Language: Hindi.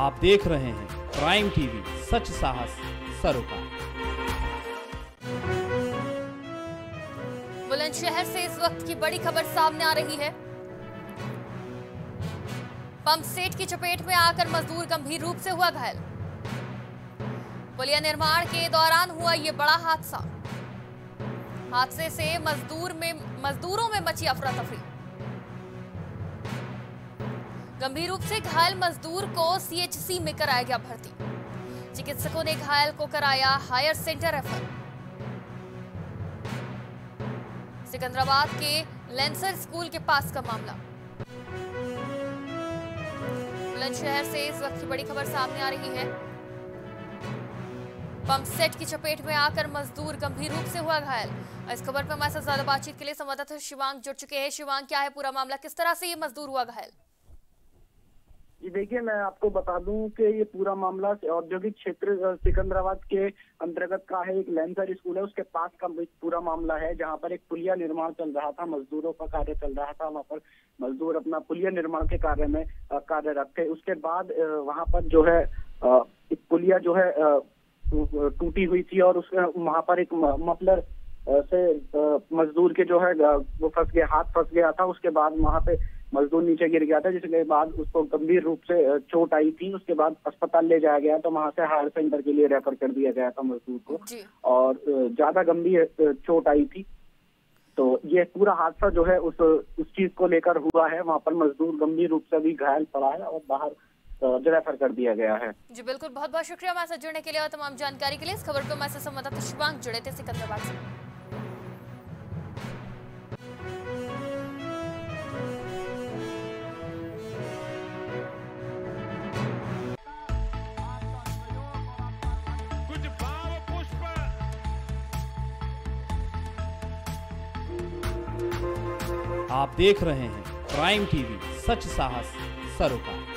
आप देख रहे हैं प्राइम टीवी, सच साहस सरोकार। बुलंदशहर से इस वक्त की बड़ी खबर सामने आ रही है। पंप सेट की चपेट में आकर मजदूर गंभीर रूप से हुआ घायल। पुलिया निर्माण के दौरान हुआ ये बड़ा हादसा। हादसे से मजदूरों में मची अफरा तफरी। गंभीर रूप से घायल मजदूर को सीएचसी में कराया गया भर्ती। चिकित्सकों ने घायल को कराया हायर सेंटर रेफर। सिकंदराबाद के लेंसर स्कूल के पास का मामला। बुलंदशहर से इस वक्त की बड़ी खबर सामने आ रही है। पंप सेट की चपेट में आकर मजदूर गंभीर रूप से हुआ घायल। इस खबर पर हमारे साथ ज्यादा बातचीत के लिए संवाददाता शिवांग जुड़ चुके हैं। शिवांग, क्या है पूरा मामला, किस तरह से ये मजदूर हुआ घायल? जी देखिए, मैं आपको बता दूं कि ये पूरा मामला औद्योगिक क्षेत्र सिकंदराबाद के अंतर्गत का है। एक लेंसर स्कूल है, उसके पास का पूरा मामला है, जहां पर एक पुलिया निर्माण चल रहा था, मजदूरों का कार्य चल रहा था। वहां पर मजदूर अपना पुलिया निर्माण के कार्य में कार्यरत थे। उसके बाद वहां पर जो है एक पुलिया जो है टूटी हुई थी और उसके वहां पर एक मफलर से मजदूर के जो है वो फंस गया, हाथ फंस गया था। उसके बाद वहां पे मजदूर नीचे गिर गया था, जिसके बाद उसको गंभीर रूप से चोट आई थी। उसके बाद अस्पताल ले जाया गया तो वहां से हायर सेंटर के लिए रेफर कर दिया गया था मजदूर को, और ज्यादा गंभीर चोट आई थी। तो ये पूरा हादसा जो है उस चीज को लेकर हुआ है। वहां पर मजदूर गंभीर रूप से भी घायल पड़ा है और बाहर रेफर कर दिया गया है। जी बिल्कुल, बहुत बहुत शुक्रिया हमारे साथ जुड़ने के लिए और तमाम जानकारी के लिए। इस खबर पर हमारे साथ संवाददाता शिवांग जुड़े थे सिकंदराबाद से। आप देख रहे हैं प्राइम टीवी, सच साहस सरोकार।